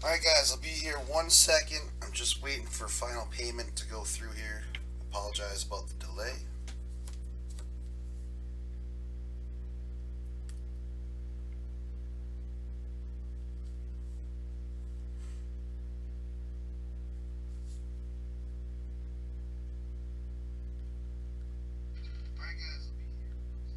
Alright guys, I'll be here 1 second. I'm just waiting for final payment to go through here. Apologize about the delay. Alright guys, I'll be here.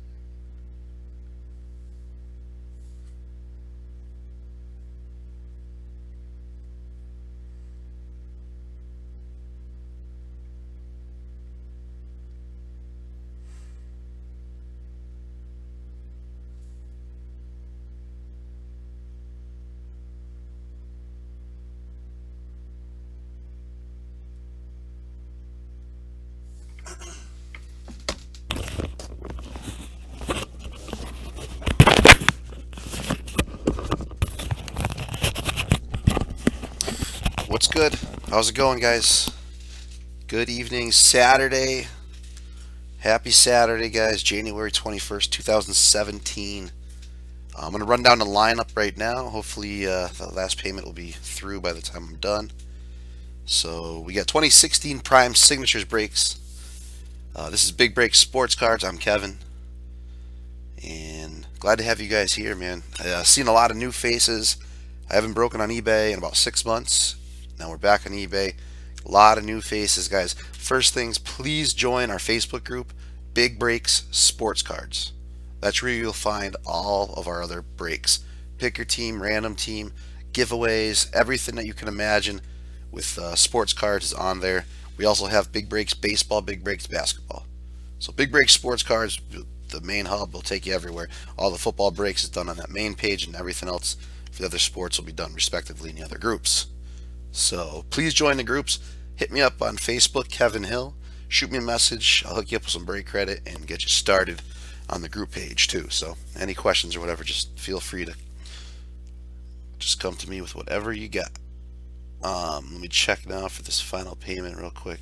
What's good? How's it going, guys? Good evening, Saturday. Happy Saturday, guys. January 21st, 2017. I'm going to run down the lineup right now. Hopefully, the last payment will be through by the time I'm done. So, we got 2016 Prime Signatures breaks. This is Big Break Sports Cards. I'm Kevin. And glad to have you guys here, man. I've seen a lot of new faces. I haven't broken on eBay in about 6 months. Now we're back on eBay. A lot of new faces, guys. First things, please join our Facebook group, Big Breaks Sports Cards. That's where you'll find all of our other breaks. Pick your team, random team, giveaways, everything that you can imagine with sports cards is on there. We also have Big Breaks Baseball, Big Breaks Basketball. So Big Breaks Sports Cards, the main hub, will take you everywhere. All the football breaks is done on that main page, and everything else for the other sports will be done respectively in the other groups. So please join the groups. Hit me up on Facebook, Kevin Hill. Shoot me a message. I'll hook you up with some break credit and get you started on the group page too. So any questions or whatever, just feel free to just come to me with whatever you got. Let me check now for this final payment real quick.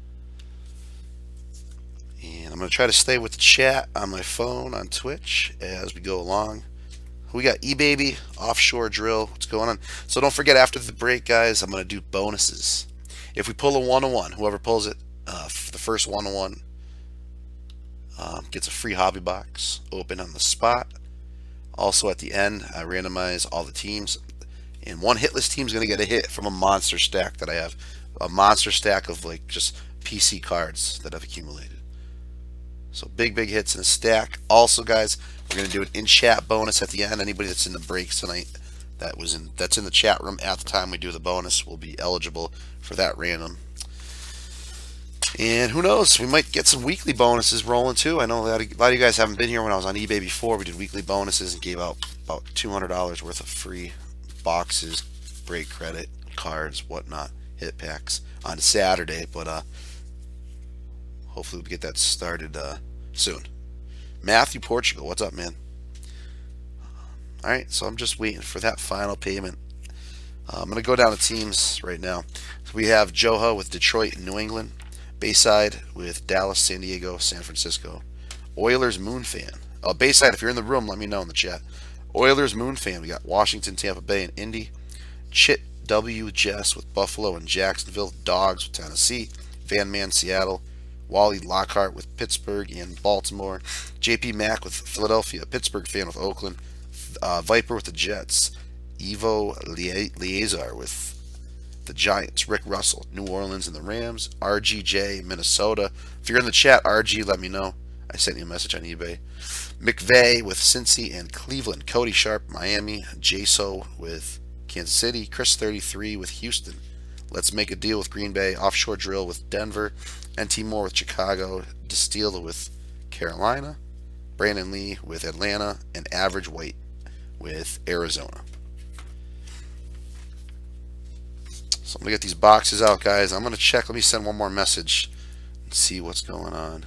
And I'm going to try to stay with the chat on my phone on Twitch as we go along. We got eBaby, Offshore Drill. What's going on? So don't forget, after the break, guys, I'm going to do bonuses. If we pull a 101, whoever pulls it, the first 101 gets a free hobby box open on the spot. Also, at the end, I randomize all the teams. And one hitless team is going to get a hit from a monster stack that I have. A monster stack of like just PC cards that I've accumulated. So big hits in a stack. Also, guys, we're going to do an in-chat bonus at the end. Anybody that's in the breaks tonight that's in the chat room at the time we do the bonus will be eligible for that random. And who knows, we might get some weekly bonuses rolling too. I know that a lot of you guys haven't been here when I was on eBay before. We did weekly bonuses and gave out about $200 worth of free boxes, break credit, cards, whatnot, hit packs on Saturday. But hopefully we get that started soon. Matthew Portugal, what's up, man? Alright, so I'm just waiting for that final payment. I'm going to go down to teams right now. So we have Joha with Detroit and New England. Bayside with Dallas, San Diego, San Francisco. Oilers Moon Fan. Bayside, if you're in the room, let me know in the chat. Oilers Moon Fan. We got Washington, Tampa Bay, and Indy. Chit W. Jess with Buffalo and Jacksonville. Dogs with Tennessee. Van Man, Seattle. Wally Lockhart with Pittsburgh and Baltimore. JP Mack with Philadelphia. Pittsburgh fan with Oakland. Viper with the Jets. Evo Liazar with the Giants. Rick Russell, New Orleans and the Rams. RGJ, Minnesota. If you're in the chat, RG, let me know. I sent you a message on eBay. McVay with Cincy and Cleveland. Cody Sharp, Miami. JSO with Kansas City. Chris 33 with Houston. Let's Make a Deal with Green Bay. Offshore Drill with Denver. NT Moore with Chicago. Distilla with Carolina. Brandon Lee with Atlanta. And Average White with Arizona. So I'm going to get these boxes out, guys. I'm going to check. Let me send one more message and see what's going on.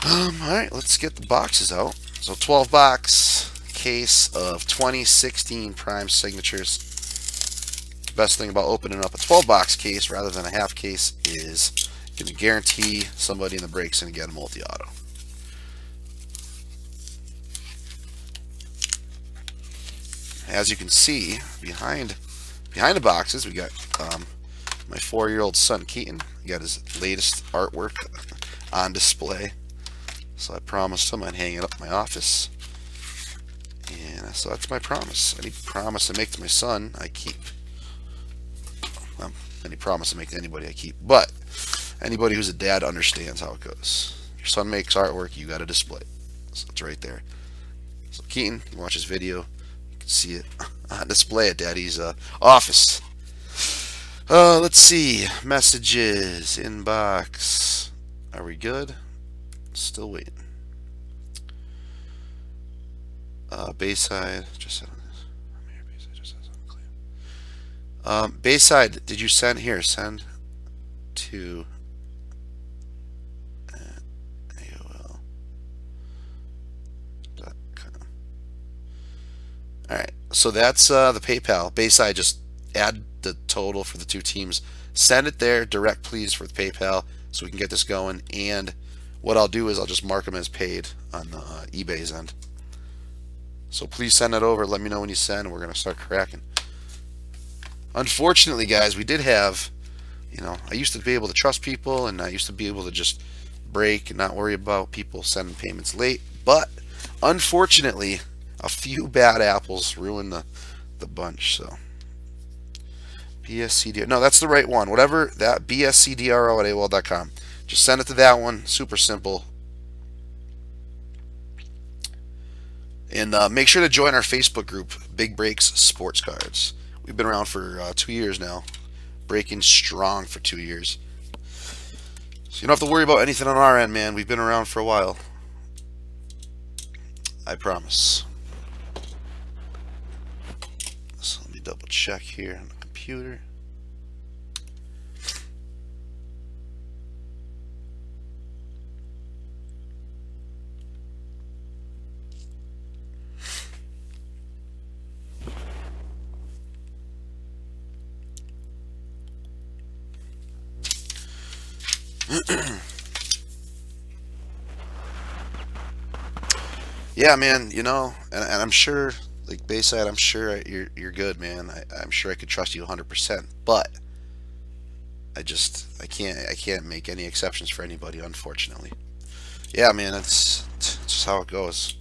Alright, let's get the boxes out. So 12 box case of 2016 Prime Signatures. The best thing about opening up a 12 box case rather than a half case is you can guarantee somebody in the break's going to get a multi-auto. As you can see, behind the boxes, we got my 4-year-old son Keaton. He got his latest artwork on display. So I promised him I'd hang it up in my office. And so that's my promise. Any promise I make to my son, I keep. Well, any promise I make to anybody, I keep. But anybody who's a dad understands how it goes. Your son makes artwork, you got to display it. So it's right there. So Keaton, you watch this video, you can see it on display at Daddy's office. Let's see. Messages, inbox. Are we good? Still waiting. Bayside, just said on this. Bayside, did you send here? Send to AOL.com. Alright, so that's the PayPal. Bayside, just add the total for the two teams. Send it there, direct please for the PayPal so we can get this going. And what I'll do is I'll just mark them as paid on the eBay's end. So please send that over. Let me know when you send. We're going to start cracking. Unfortunately, guys, we did have, I used to be able to trust people, and I used to be able to just break and not worry about people sending payments late. But unfortunately, a few bad apples ruined the bunch. So BSCDRO. No, that's the right one. Whatever, that BSCDRO at AOL.com. Just send it to that one. Super simple. And make sure to join our Facebook group, Big Breaks Sports Cards. We've been around for 2 years now. Breaking strong for 2 years. So you don't have to worry about anything on our end, man. We've been around for a while. I promise. So let me double check here on the computer. Yeah, man, and I'm sure, like Bayside, I'm sure you're good, man. I'm sure I could trust you 100%, but I can't make any exceptions for anybody, unfortunately. Yeah, man, it's just how it goes.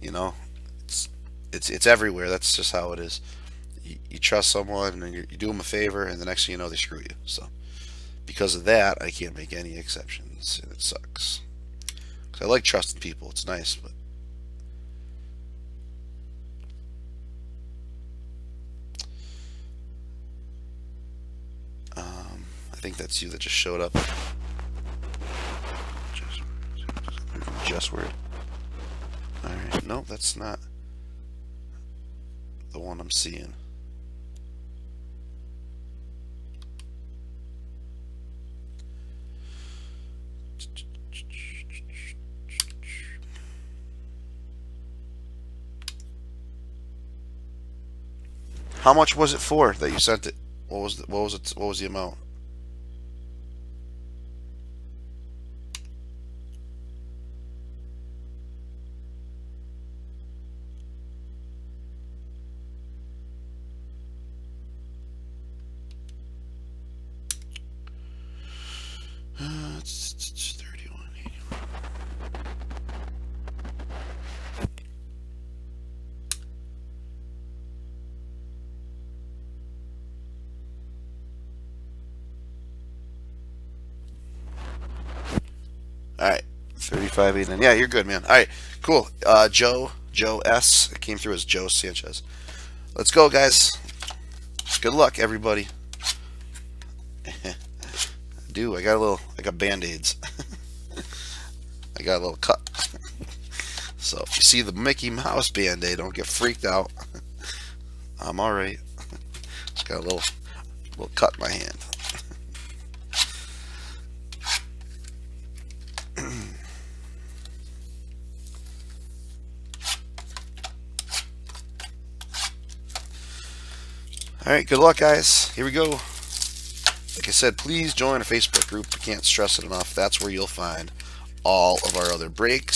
It's everywhere. That's just how it is. You trust someone and you do them a favor, and the next thing you know, they screw you. So because of that, I can't make any exceptions, and it sucks. 'Cause I like trusting people. It's nice, but I think that's you that just showed up. Just word. Alright, no, that's not the one I'm seeing. How much was it for that you sent it? What was the amount? It's 31.81. All right, 35.89. Yeah, you're good, man. All right, cool. Joe S. It came through as Joe Sanchez. Let's go, guys. Good luck, everybody. I got band-aids. I got a little cut. So if you see the Mickey Mouse band-aid, don't get freaked out. I'm alright. Just got a little cut in my hand. Alright, good luck, guys. Here we go. Like I said, please join our Facebook group. I can't stress it enough. That's where you'll find all of our other breaks,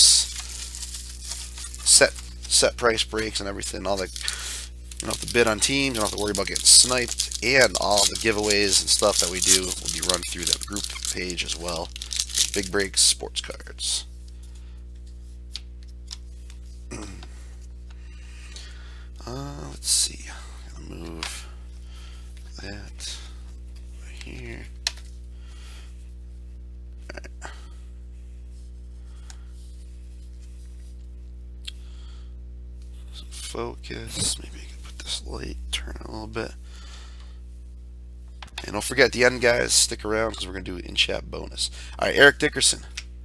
set price breaks and everything. All the, you don't have to bid on teams. You don't have to worry about getting sniped. And all the giveaways and stuff that we do will be run through that group page as well. Big Breaks Sports Cards. Let's see. I'm gonna move that right here. All right. Some focus. Maybe I can put this light, turn it a little bit. And don't forget, at the end, guys, stick around because we're going to do an in-chat bonus. All right, Eric Dickerson.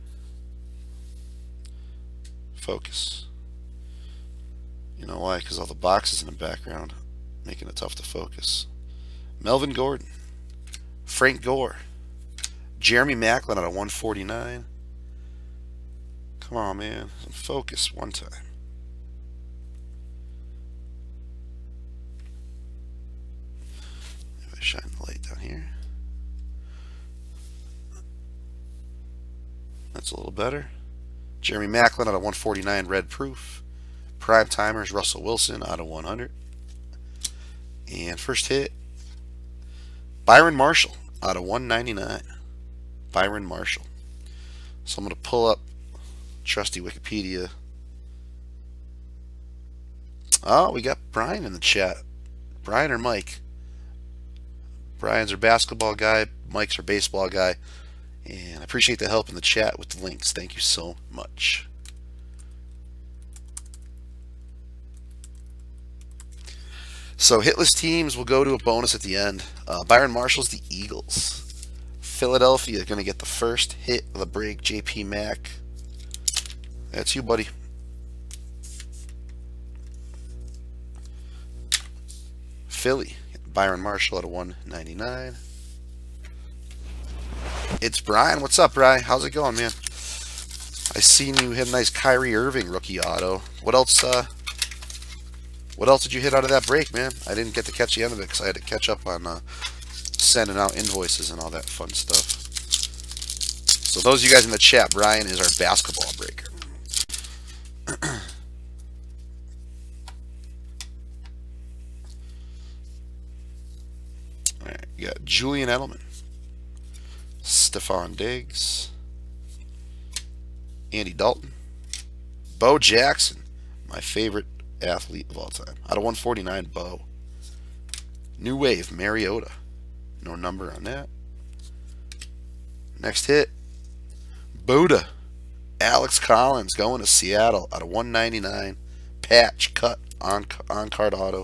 Focus. You know why? Because all the boxes in the background making it tough to focus. Melvin Gordon. Frank Gore. Jeremy Maclin at a 149. Come on, man. Focus one time. If I shine the light down here. That's a little better. Jeremy Maclin out of 149 red proof. Prime timers Russell Wilson out of 100. And first hit Byron Marshall out of 199. Byron Marshall. So I'm going to pull up trusty Wikipedia. Oh, we got Brian in the chat. Brian or Mike? Brian's our basketball guy. Mike's our baseball guy. And I appreciate the help in the chat with the links. Thank you so much. So hitless teams will go to a bonus at the end. Byron Marshall's the Eagles. Philadelphia is going to get the first hit of the break. JP Mack. That's you, buddy. Philly. Byron Marshall at a 199. It's Brian. What's up, Brian? How's it going, man? I seen you hit a nice Kyrie Irving rookie auto. What else? What else did you hit out of that break, man? I didn't get to catch the end of it because I had to catch up on sending out invoices and all that fun stuff. So those of you guys in the chat, Brian is our basketball breaker. All right, you got Julian Edelman, Stephon Diggs, Andy Dalton, Bo Jackson, my favorite athlete of all time. Out of 149, Bo. New Wave, Mariota. No number on that. Next hit, Buddha. Alex Collins going to Seattle out of 199. Patch cut on card auto.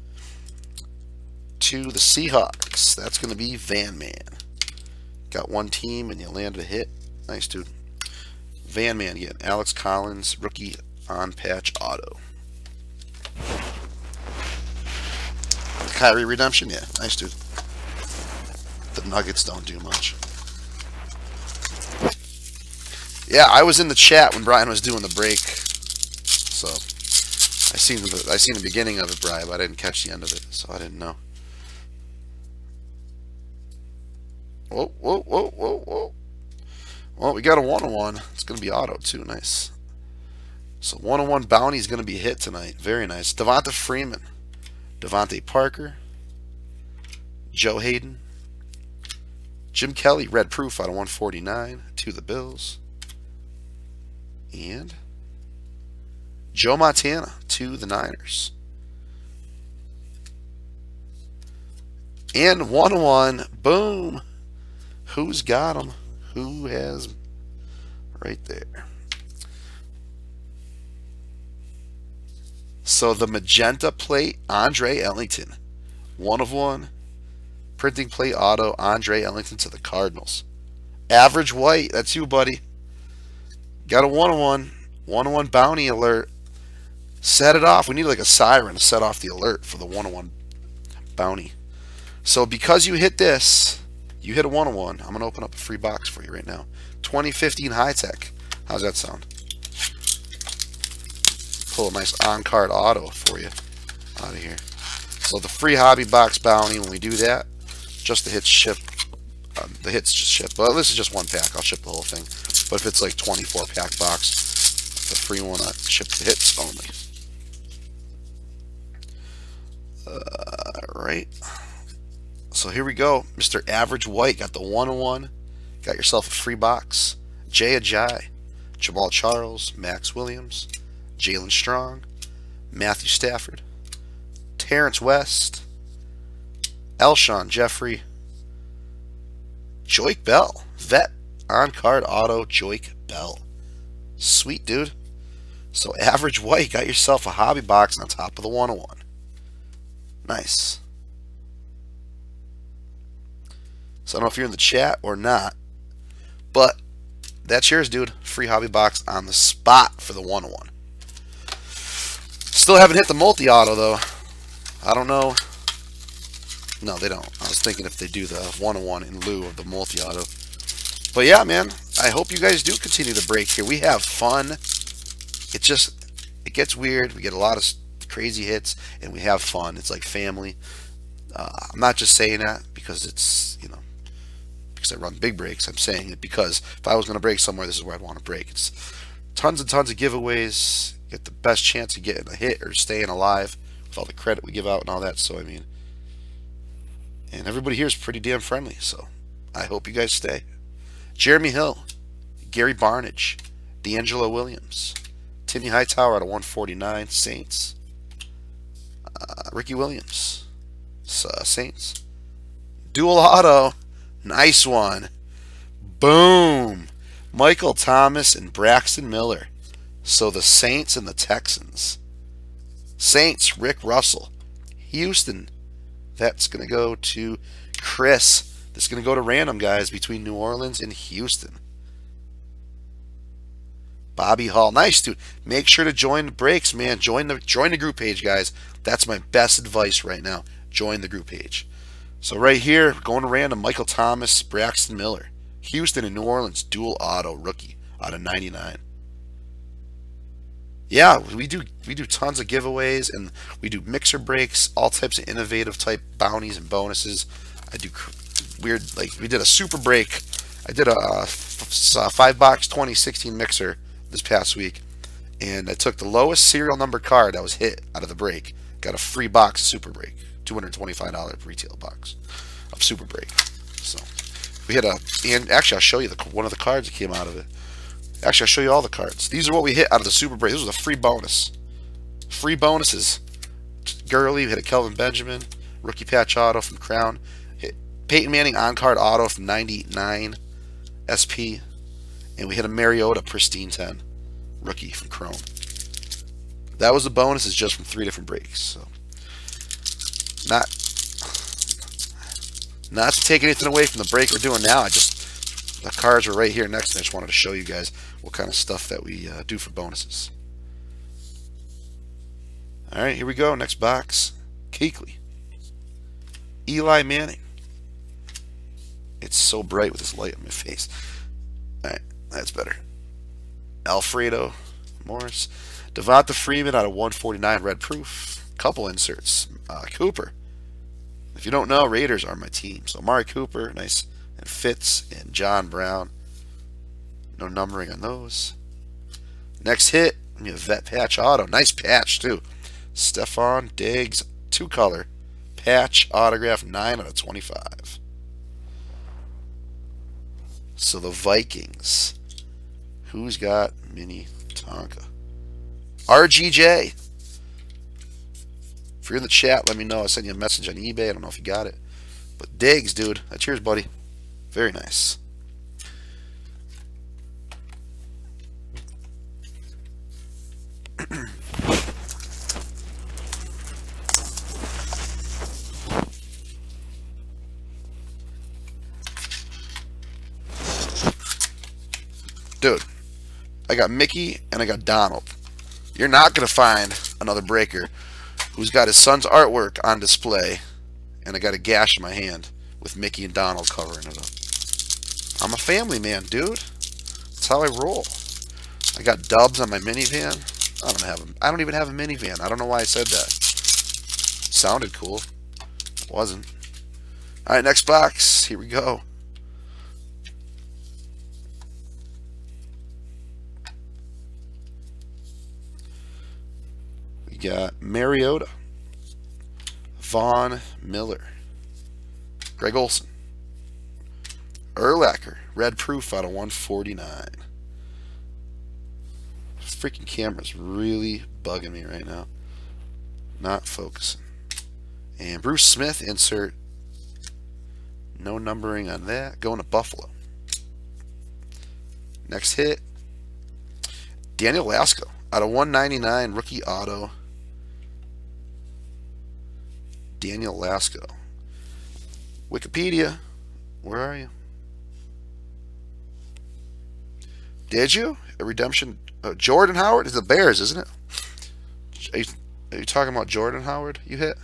To the Seahawks. That's going to be Van Man. Got one team and you landed a hit. Nice, dude. Van Man again. Alex Collins, rookie on patch auto. Kyrie redemption, yeah, nice, dude. The Nuggets don't do much. Yeah, I was in the chat when Brian was doing the break, so I seen the beginning of it, Brian, but I didn't catch the end of it, so I didn't know. Whoa, whoa, whoa, whoa, whoa. Well, we got a 1-on-1. It's going to be auto, too. Nice. So 1-on-1 bounty is going to be hit tonight. Very nice. Devonta Freeman. Devontae Parker. Joe Hayden. Jim Kelly, red proof out of 149 to the Bills. And Joe Montana to the Niners. And 1-on-1. Boom. Who's got him? Who has right there? So the magenta plate, Andre Ellington. 1-of-1. Printing plate auto, Andre Ellington to the Cardinals. Average white, that's you, buddy. Got a 1-on-1. 1-on-1 bounty alert. Set it off. We need like a siren to set off the alert for the 1-on-1 bounty. So because you hit this, you hit a 1-on-1. I'm going to open up a free box for you right now. 2015 High Tech. How's that sound? Pull a nice on-card auto for you out of here. So the free hobby box bounty, when we do that, just the hits ship. The hits just ship. Well, this is just one pack. I'll ship the whole thing. But if it's like 24 pack box, the free one, I ship the hits only. Alright. So here we go. Mr. Average White got the 101. Got yourself a free box. Jay Ajayi, Jamal Charles, Max Williams, Jalen Strong, Matthew Stafford, Terrence West, Elshon Jeffrey, Joique Bell, vet on card auto Joique Bell. Sweet, dude. So Average White got yourself a hobby box on top of the 101. Nice. So I don't know if you're in the chat or not, but that's yours, dude. Free hobby box on the spot for the 101. Still haven't hit the multi-auto, though. I don't know. No, they don't. I was thinking if they do the 101 in lieu of the multi-auto. But yeah, man, I hope you guys do continue to break here. We have fun. It gets weird. We get a lot of crazy hits, and we have fun. It's like family. I'm not just saying that because it's, you know, because I run big breaks. I'm saying it because if I was going to break somewhere, this is where I'd want to break. It's tons and tons of giveaways. Get the best chance of getting a hit or staying alive with all the credit we give out and all that. So, I mean, and everybody here is pretty damn friendly. So, I hope you guys stay. Jeremy Hill, Gary Barnidge, D'Angelo Williams, Timmy Hightower out of 149, Saints. Ricky Williams, Saints. Dual auto, nice one. Boom. Michael Thomas and Braxton Miller. So the Saints and the Texans. Saints, Rick Russell. Houston, that's going to go to Chris. This is going to go to random, guys, between New Orleans and Houston. Bobby Hall. Nice, dude. Make sure to join the breaks, man. Join the group page, guys. That's my best advice right now. Join the group page. So right here, going to random, Michael Thomas, Braxton Miller. Houston and New Orleans, dual auto rookie out of 99. Yeah, we do tons of giveaways, and we do mixer breaks, all types of innovative type bounties and bonuses. I do weird, like we did a super break. I did a 5-box 2016 mixer this past week, and I took the lowest serial number card that was hit out of the break. Got a free box super break, $225 retail box of super break. So we had and actually I'll show you one of the cards that came out of it. Actually, I'll show you all the cards. These are what we hit out of the super break. This was a free bonus. Free bonuses. Gurley, we hit a Kelvin Benjamin, rookie patch auto from Crown. Hit Peyton Manning on card auto from 99 SP, and we hit a Mariota pristine 10 rookie from Chrome. That was the bonuses just from 3 different breaks. So not to take anything away from the break we're doing now. The cards were right here next to me. I just wanted to show you guys what kind of stuff that we do for bonuses. All right, here we go. Next box. Kuechly. Eli Manning. It's so bright with this light on my face. All right, that's better. Alfredo Morris. Devonta Freeman out of 149 red proof. Couple inserts. Cooper. If you don't know, Raiders are my team. So Amari Cooper, nice. And Fitz and John Brown. No numbering on those. Next hit, give me a vet patch auto. Nice patch, too. Stephon Diggs, 2-color. Patch autograph, 9 out of 25. So the Vikings. Who's got Mini Tonka? RGJ. If you're in the chat, let me know. I sent you a message on eBay. I don't know if you got it. But Diggs, dude. That's yours, buddy. Very nice. Dude, I got Mickey and I got Donald. You're not going to find another breaker who's got his son's artwork on display, and I got a gash in my hand with Mickey and Donald covering it up. I'm a family man, dude. That's how I roll. I got Dubs on my minivan. I don't even have a minivan. I don't know why I said that. Sounded cool. Wasn't. Alright, next box. Here we go. We got Mariota, Von Miller, Greg Olson, Urlacher, red proof out of 149. Freaking camera's really bugging me right now. Not focusing. And Bruce Smith, insert. No numbering on that. Going to Buffalo. Next hit. Daniel Lasco out of 199, rookie auto. Daniel Lasco. Wikipedia. Where are you? Did you? A redemption. Jordan Howard is the Bears, isn't it? Are you talking about Jordan Howard you hit?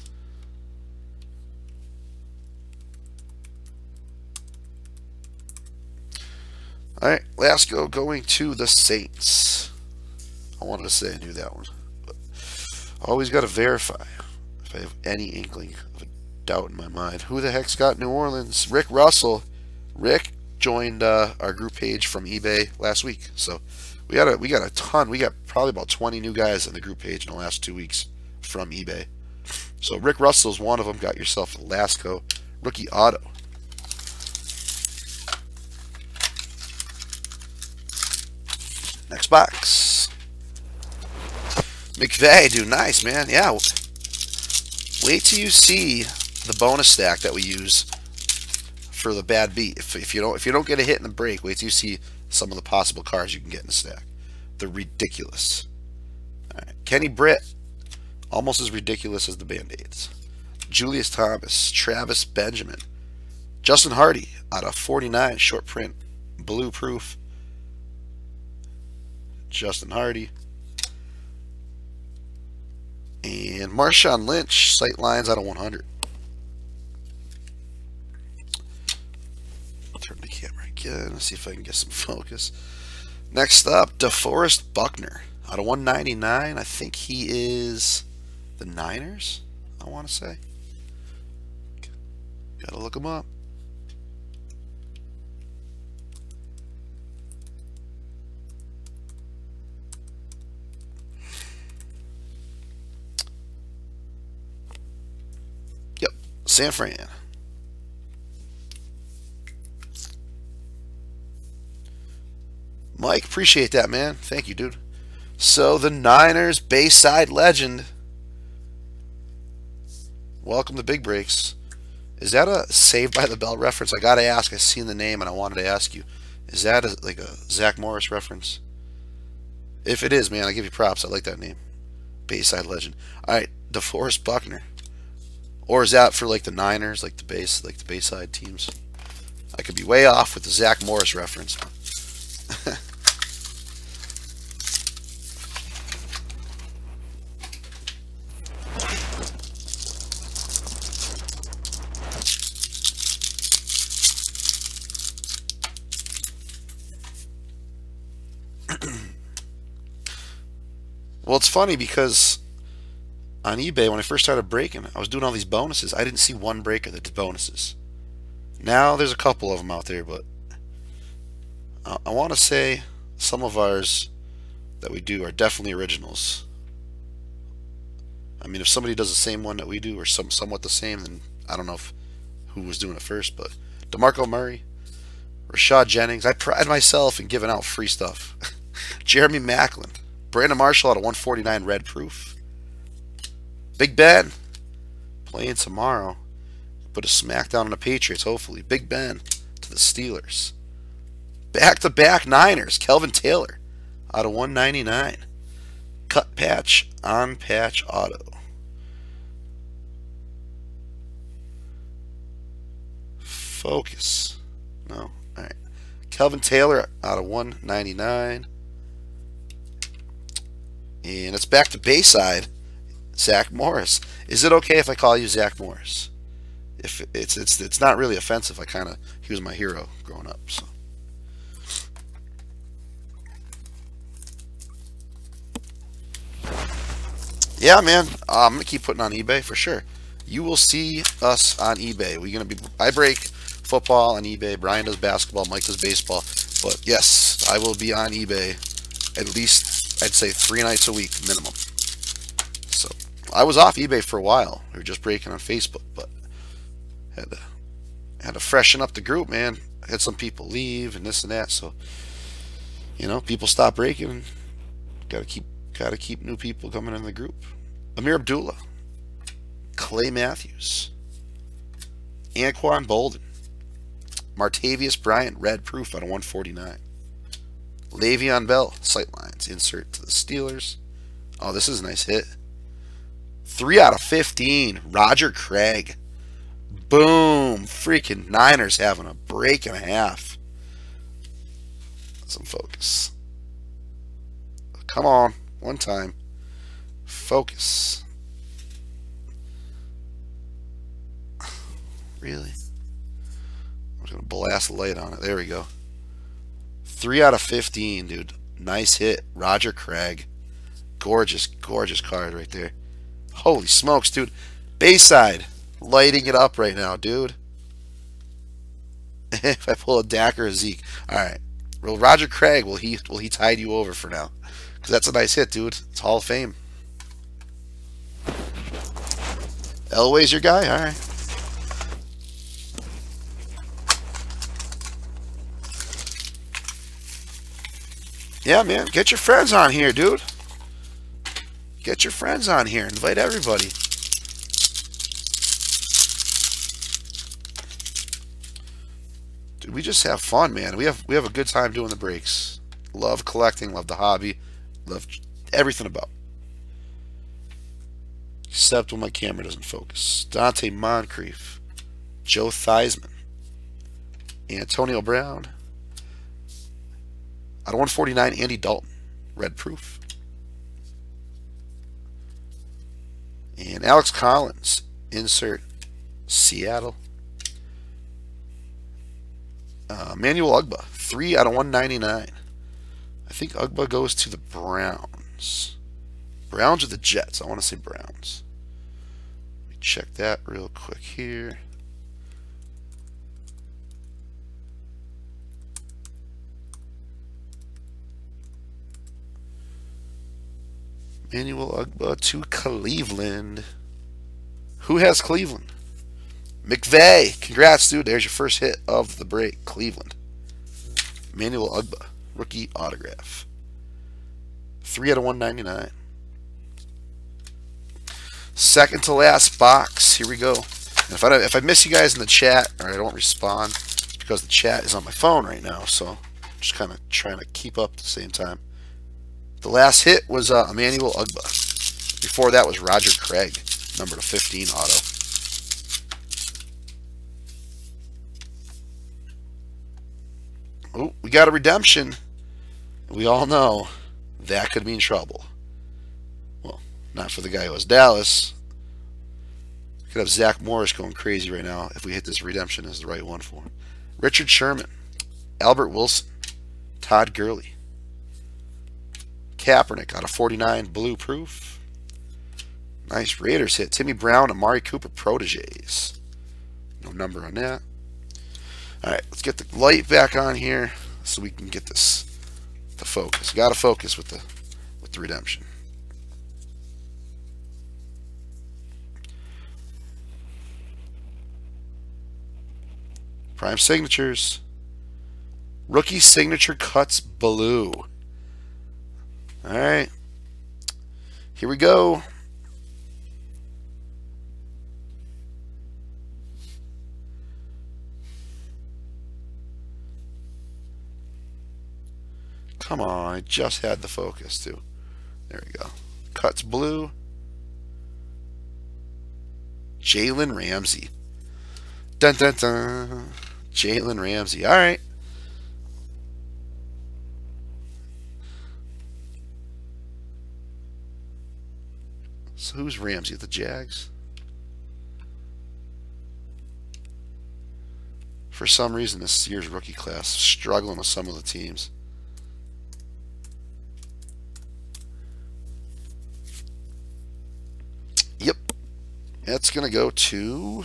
Alright, Lasco going to the Saints. I wanted to say I knew that one. But always got to verify if I have any inkling of a doubt in my mind. Who the heck's got New Orleans? Rick Russell. Rick joined our group page from eBay last week. So we got a ton. We got probably about 20 new guys in the group page in the last 2 weeks from eBay. So Rick Russell's one of them. Got yourself a Lasco rookie auto. Next box. McVay, dude, nice, man. Yeah. Wait till you see the bonus stack that we use for the bad beat. If you don't get a hit in the break, wait till you see some of the possible cards you can get in the stack. They're ridiculous. All right. Kenny Britt, almost as ridiculous as the Band-Aids. Julius Thomas, Travis Benjamin, Justin Hardy out of 49, short print, blue proof. Justin Hardy. And Marshawn Lynch, sight lines out of 100. Turn the camera again. Let's see if I can get some focus. Next up, DeForest Buckner out of 199. I think he is the Niners, I want to say. Gotta look him up. San Fran. Mike, appreciate that, man. Thank you, dude. So the Niners Bayside legend. Welcome to Big Breaks. Is that a Saved by the Bell reference? I gotta ask. I seen the name and I wanted to ask you. Is that like a Zach Morris reference? If it is, man, I give you props. I like that name. Bayside legend. All right, DeForest Buckner. Or is that for like the Niners, like the Bayside teams? I could be way off with the Zach Morris reference. Well, it's funny because on eBay, when I first started breaking, I was doing all these bonuses. I didn't see one breaker that did bonuses. Now there's a couple of them out there, but I want to say some of ours that we do are definitely originals. I mean, if somebody does the same one that we do, or somewhat the same, then I don't know who was doing it first, but DeMarco Murray, Rashad Jennings. I pride myself in giving out free stuff. Jeremy Maclin, Brandon Marshall out of 149 red proof. Big Ben playing tomorrow. Put a smackdown on the Patriots, hopefully. Big Ben to the Steelers. Back-to-back Niners. Kelvin Taylor out of 199. Cut patch, on patch auto. Focus. No. All right. Kelvin Taylor out of 199. And it's back to Bayside. Zach Morris. Is it okay if I call you Zach Morris? If it's not really offensive. He was my hero growing up. So. Yeah, man. I'm gonna keep putting on eBay for sure. You will see us on eBay. We're gonna be. I break football on eBay. Brian does basketball. Mike does baseball. But yes, I will be on eBay at least, I'd say, 3 nights a week minimum. So I was off eBay for a while. We were just breaking on Facebook, but had to freshen up the group, man. I had some people leave and this and that, so people stop breaking. Gotta keep new people coming in the group. Amir Abdullah, Clay Matthews, Anquan Bolden, Martavius Bryant, red proof out of 149. Le'Veon Bell, sightlines, insert to the Steelers. Oh, this is a nice hit. 3 out of 15, Roger Craig. Boom, freaking Niners having a break and a half. Some focus. Come on, one time. Focus. Really? I'm just going to blast the light on it. There we go. 3 out of 15, dude. Nice hit. Roger Craig. Gorgeous, gorgeous card right there. Holy smokes, dude. Bayside. Lighting it up right now, dude. If I pull a Dak or a Zeke. Alright. Well, Roger Craig, will he tide you over for now? Because that's a nice hit, dude. It's Hall of Fame. Elway's your guy? Alright. Yeah, man. Get your friends on here, dude. Get your friends on here. Invite everybody. Dude, we just have fun, man. We have a good time doing the breaks. Love collecting, love the hobby, love everything about it. Except when my camera doesn't focus. Dante Moncrief, Joe Theismann, Antonio Brown. Out of 149, Andy Dalton, red proof. And Alex Collins, insert Seattle. Emmanuel Ogbah, 3 out of 199. I think Ogbah goes to the Browns. Browns or the Jets? I want to say Browns. Let me check that real quick here. Emmanuel Ogbah to Cleveland. Who has Cleveland? McVay. Congrats, dude. There's your first hit of the break. Cleveland. Emmanuel Ogbah. Rookie autograph. 3 out of 199. Second to last box. Here we go. And if I miss you guys in the chat or I don't respond, it's because the chat is on my phone right now. So just kind of trying to keep up at the same time. The last hit was Emmanuel Ogbah. Before that was Roger Craig, number to 15 auto. Oh, we got a redemption. We all know that could mean trouble. Well, not for the guy who was Dallas. Could have Zach Morris going crazy right now if we hit this redemption as the right one for him. Richard Sherman, Albert Wilson, Todd Gurley, Kaepernick out of 49, blue proof. Nice Raiders hit. Timmy Brown, Amari Cooper proteges. No number on that. Alright, let's get the light back on here so we can get this to focus. Gotta focus with the redemption. Prime signatures. Rookie signature cuts blue. Alright. Here we go. Come on, I just had the focus too. There we go. Cuts blue. Jalen Ramsey. Dun dun dun. Jalen Ramsey. Alright. So who's Ramsey? The Jags? For some reason, this year's rookie class struggling with some of the teams. It's going to go to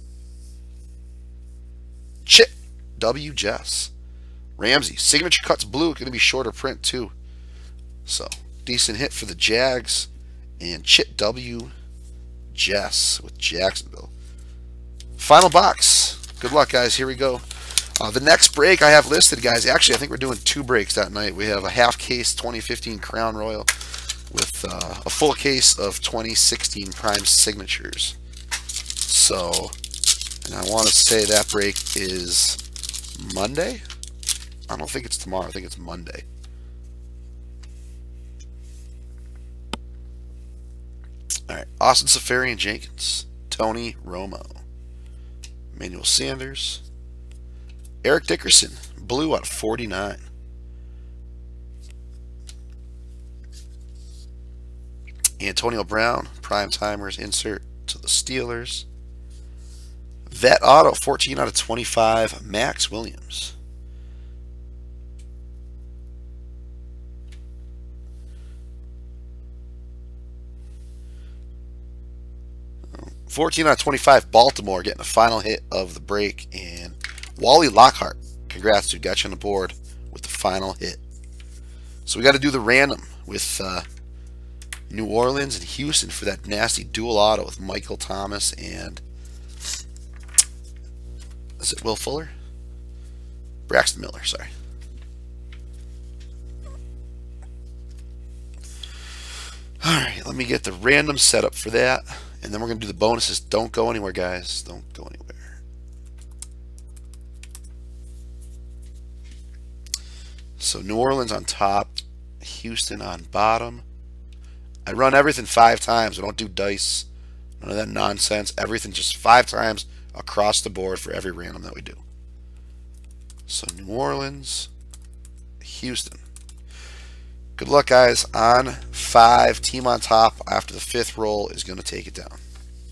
Chip W. Jess. Ramsey. Signature cuts blue. Going to be shorter print too. So, decent hit for the Jags. And Chip W. Jess with Jacksonville. Final box. Good luck, guys. Here we go. The next break I have listed, guys. Actually, I think we're doing 2 breaks that night. We have a half case 2015 Crown Royal with a full case of 2016 Prime Signatures. So, and I want to say that break is Monday. I don't think it's tomorrow. I think it's Monday. All right, Austin Seferian-Jenkins, Tony Romo, Emmanuel Sanders, Eric Dickerson, blue out of 49. Antonio Brown, prime timers insert to the Steelers. Vet auto, 14 out of 25, Max Williams. (14 out of 25), Baltimore getting the final hit of the break, and Wally Lockhart, congrats, dude, got you on the board with the final hit. So we got to do the random with New Orleans and Houston for that nasty dual auto with Michael Thomas and, is it Will Fuller? Braxton Miller, sorry. Alright, let me get the random setup for that, and then we're going to do the bonuses. Don't go anywhere, guys. Don't go anywhere. So New Orleans on top, Houston on bottom. I run everything 5 times. I don't do dice. None of that nonsense. Everything just 5 times across the board for every random that we do. So New Orleans, Houston. Good luck, guys. On 5, team on top after the 5th roll is going to take it down.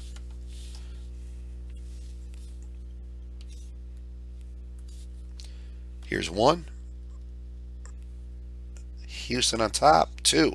Here's 1. Houston on top, 2.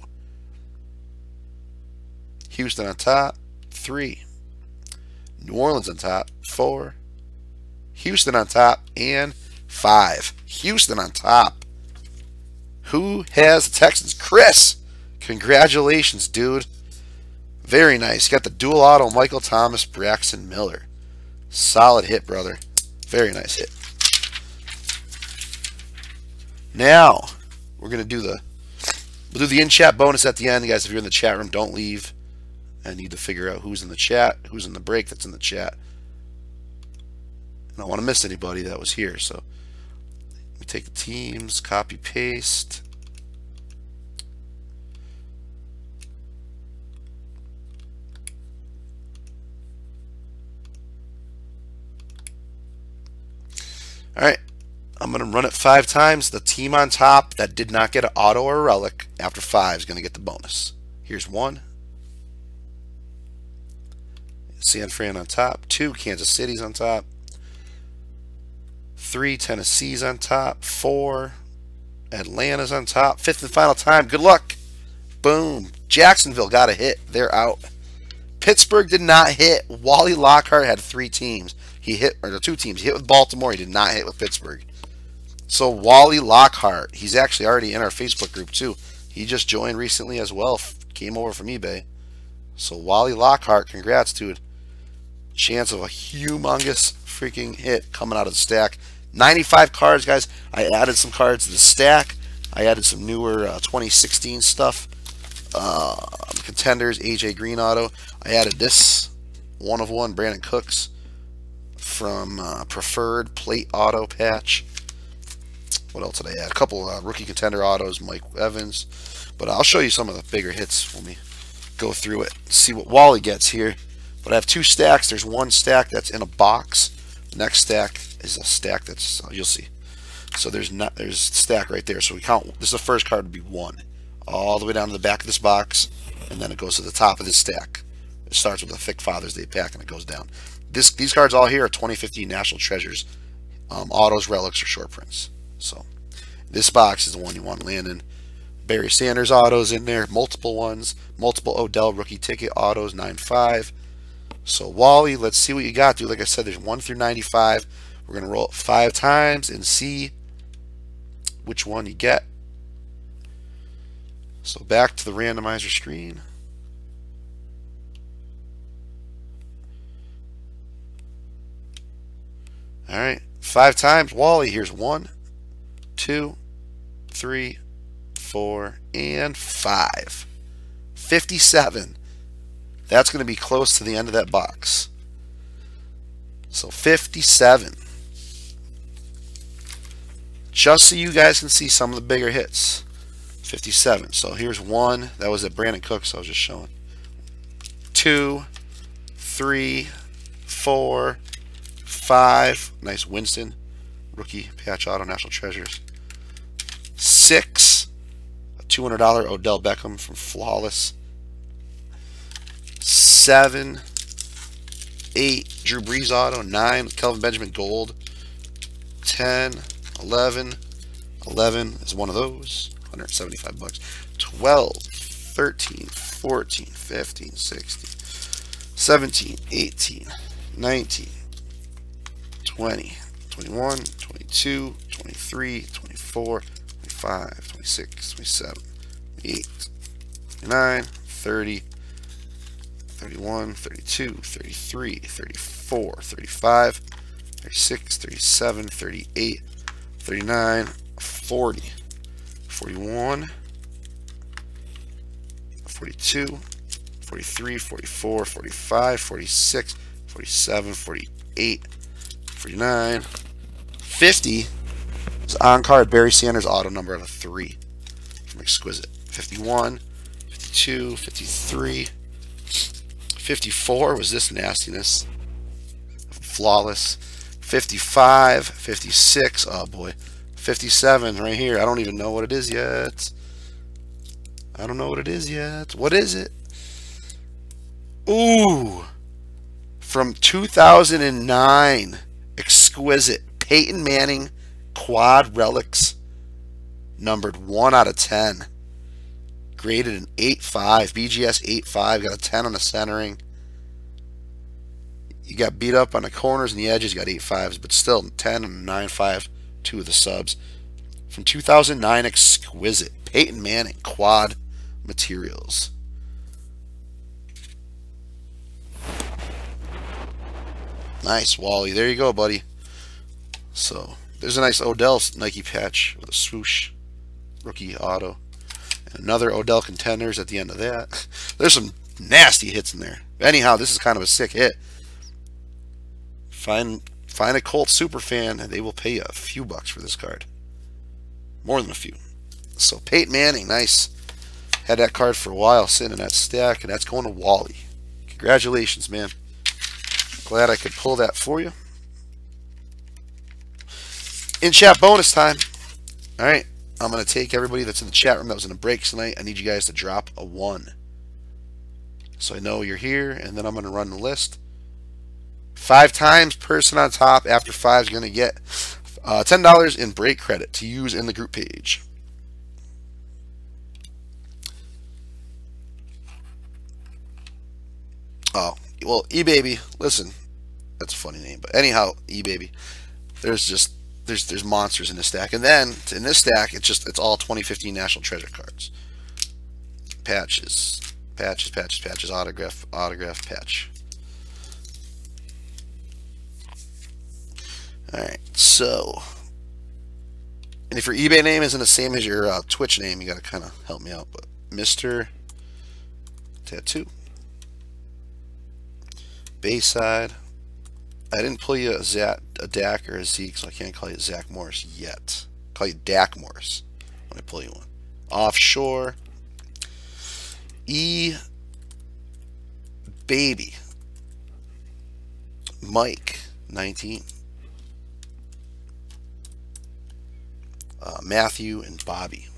Houston on top, 3. New Orleans on top, 4. Houston on top, and 5. Houston on top. Who has the Texans? Chris! Congratulations, dude. Very nice. Got the dual auto, Michael Thomas, Braxton Miller. Solid hit, brother. Very nice hit. Now, we're going to do we'll do the in-chat bonus at the end. Guys, if you're in the chat room, don't leave. I need to figure out who's in the chat, who's in the break that's in the chat. I don't want to miss anybody that was here. So let me take the teams, copy, paste. All right. I'm going to run it 5 times. The team on top that did not get an auto or a relic after 5 is going to get the bonus. Here's 1. San Fran on top. 2, Kansas City's on top. 3, Tennessee's on top. 4, Atlanta's on top. 5th and final time. Good luck. Boom. Jacksonville got a hit. They're out. Pittsburgh did not hit. Wally Lockhart had 3 teams. He hit, or 2 teams. He hit with Baltimore. He did not hit with Pittsburgh. So Wally Lockhart, he's actually already in our Facebook group too. He just joined recently as well. Came over from eBay. So Wally Lockhart, congrats, dude. Chance of a humongous freaking hit coming out of the stack. 95 cards, guys. I added some cards to the stack. I added some newer 2016 stuff. Contenders, AJ Green auto. I added this 1 of 1 Brandon Cooks from Preferred Plate Auto Patch. What else did I add? A couple rookie contender autos, Mike Evans. But I'll show you some of the bigger hits when we go through it. See what Wally gets here. But I have 2 stacks. There's 1 stack that's in a box. The next stack is a stack that's, you'll see. So there's a stack right there. So we count, this is the first card, would be 1. All the way down to the back of this box. And then it goes to the top of this stack. It starts with a thick Father's Day pack and it goes down. These cards all here are 2015 National Treasures. Autos, relics, or short prints. So this box is the one you want to land in. Barry Sanders autos in there, multiple ones, multiple Odell rookie ticket autos, 9.5. So Wally, let's see what you got, dude. Like I said, there's 1 through 95. We're going to roll it 5 times and see which one you get. So back to the randomizer screen. All right, 5 times. Wally, here's 1, 2, 3, 4, and 5. 57. That's going to be close to the end of that box. So 57. Just so you guys can see some of the bigger hits. 57. So here's 1. That was at Brandon Cooks, I was just showing. 2, 3, 4, 5. Nice Winston. Rookie patch auto, National Treasures. 6. A $200 Odell Beckham from Flawless. 7, 8, Drew Brees auto. 9, Kelvin Benjamin gold. 10, 11, 11 is one of those. 175 bucks. 12, 13, 14, 15, 16, 17, 18, 19, 20, 21, 22, 23, 24, 25, 26, 27, 28, 29, 30, 31, 32, 33, 34, 35, 36, 37, 38, 39, 40, 41, 42, 43, 44, 45, 46, 47, 48, 49, 50 is on card Barry Sanders auto number out of 3 from Exquisite. 51, 52, 53, 54 was this nastiness. Flawless. 55, 56, oh boy. 57 right here. I don't even know what it is yet. I don't know what it is yet. What is it? Ooh. From 2009. Exquisite. Peyton Manning quad relics. Numbered 1 out of 10. Graded an 8.5. BGS 8.5. Got a 10 on the centering. You got beat up on the corners and the edges. You got 8.5s, but still 10 and 9.5. 2 of the subs. From 2009, Exquisite. Peyton Manning quad materials. Nice, Wally. There you go, buddy. So there's a nice Odell Nike patch with a swoosh. Rookie auto. And another Odell Contenders at the end of that. There's some nasty hits in there. Anyhow, this is kind of a sick hit. Find a Colts super fan and they will pay you a few bucks for this card. More than a few. So Peyton Manning, nice. Had that card for a while sitting in that stack, and that's going to Wally. Congratulations, man. Glad I could pull that for you. In chat bonus time. Alright. I'm going to take everybody that's in the chat room that was in the breaks tonight. I need you guys to drop a 1. So I know you're here, and then I'm going to run the list. 5 times, person on top after 5 is going to get $10 in break credit to use in the group page. Oh, well, eBaby, listen, that's a funny name, but anyhow, eBaby, there's monsters in this stack, and then in this stack, it's all 2015 National Treasure cards, patches, autograph, patch. All right, so, and if your eBay name isn't the same as your Twitch name, you got to kind of help me out, but Mr. Tattoo. Bayside. I didn't pull you a Dak or a Zeke, so I can't call you Zach Morris yet. I'll call you Dak Morris when I pull you one. Offshore. E. Baby. Mike, 19. Matthew and Bobby.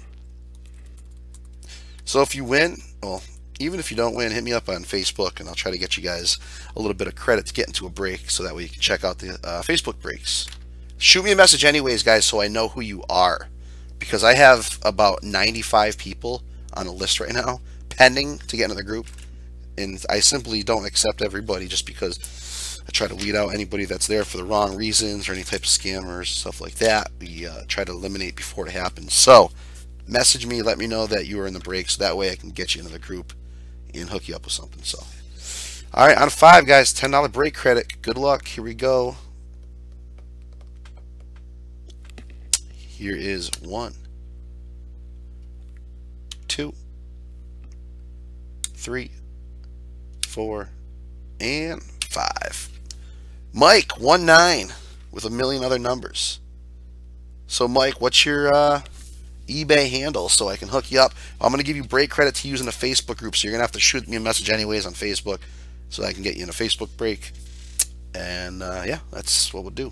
So if you win, well, even if you don't win, hit me up on Facebook and I'll try to get you guys a little bit of credit to get into a break so that way you can check out the Facebook breaks. Shoot me a message anyways, guys, so I know who you are, because I have about 95 people on a list right now pending to get into the group, and I simply don't accept everybody just because I try to weed out anybody that's there for the wrong reasons or any type of scammers, stuff like that. We try to eliminate before it happens. So message me, let me know that you are in the break, so that way I can get you into the group and hook you up with something. So, all right, on 5, guys, $10 break credit. Good luck. Here we go. Here is 1, 2, 3, 4, and 5. Mike, 1-9 with a million other numbers. So, Mike, what's your eBay handle so I can hook you up? I'm going to give you break credit to use in a Facebook group, so you're going to have to shoot me a message anyways on Facebook so I can get you in a Facebook break. And, yeah, that's what we'll do.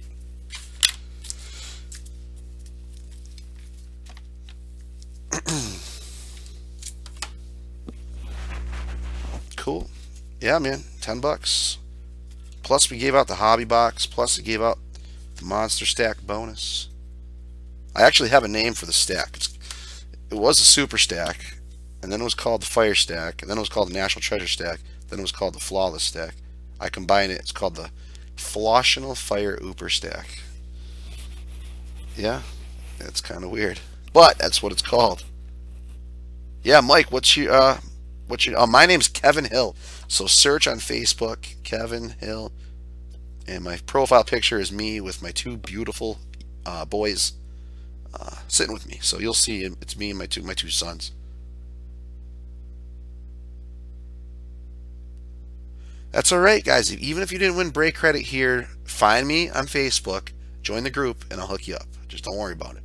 Cool. Yeah, man, $10. Plus we gave out the hobby box. Plus we gave out the monster stack bonus. I actually have a name for the stack. It was a super stack, and then it was called the fire stack, and then it was called the national treasure stack, then it was called the flawless stack. I combine it. It's called the Flotional Fire Ooper stack. Yeah, it's kind of weird, but that's what it's called. Yeah, Mike, what's your my name's Kevin Hill. So search on Facebook, Kevin Hill, and my profile picture is me with my 2 beautiful boys sitting with me. So you'll see it's me and my two sons. That's all right, guys. Even if you didn't win break credit here, find me on Facebook, join the group, and I'll hook you up. Just don't worry about it.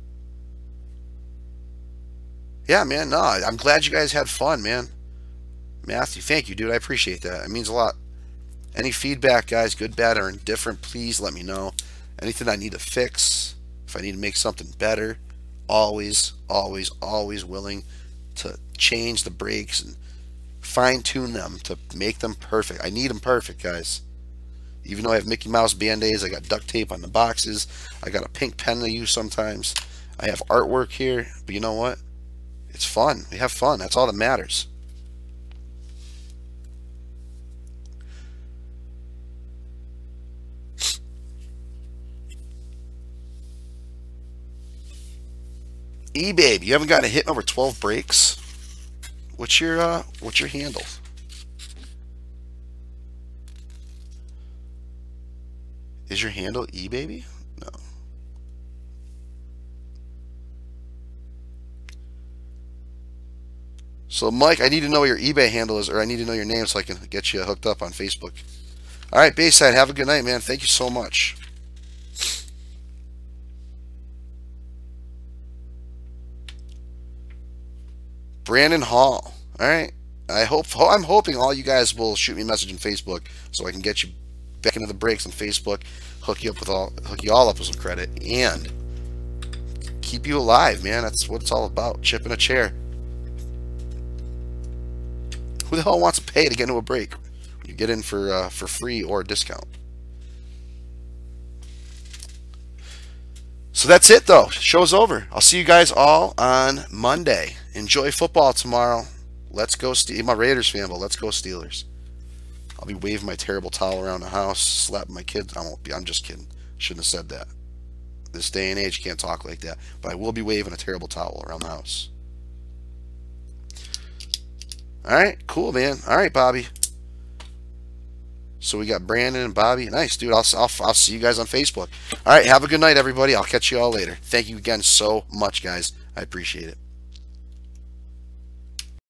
Yeah, man, no, I'm glad you guys had fun, man. Matthew, thank you, dude. I appreciate that. It means a lot. Any feedback, guys, good, bad, or indifferent, please let me know. Anything I need to fix, if I need to make something better, always, always, always willing to change the breaks and fine-tune them to make them perfect. I need them perfect, guys. Even though I have Mickey Mouse Band-Aids, I got duct tape on the boxes. I got a pink pen to use sometimes. I have artwork here, but you know what? It's fun. We have fun. That's all that matters. eBay, you haven't gotten a hit in over 12 breaks? What's your handle? Is your handle eBaby? No. So, Mike, I need to know what your eBay handle is, or I need to know your name so I can get you hooked up on Facebook. All right, Bayside, have a good night, man. Thank you so much. Brandon Hall. All right. I'm hoping all you guys will shoot me a message on Facebook so I can get you back into the breaks on Facebook, hook you all up with some credit, and keep you alive, man. That's what it's all about. Chipping a chair. Who the hell wants to pay to get into a break? You get in for free or a discount. So that's it, though. Show's over. I'll see you guys all on Monday. Enjoy football tomorrow. Let's go, I'm a Raiders fan, but let's go Steelers. I'll be waving my terrible towel around the house, slapping my kids. I won't be. I'm just kidding. Shouldn't have said that. This day and age, you can't talk like that. But I will be waving a terrible towel around the house. All right, cool, man. All right, Bobby. So we got Brandon and Bobby. Nice, dude. I'll see you guys on Facebook. All right, have a good night, everybody. I'll catch you all later. Thank you again so much, guys. I appreciate it.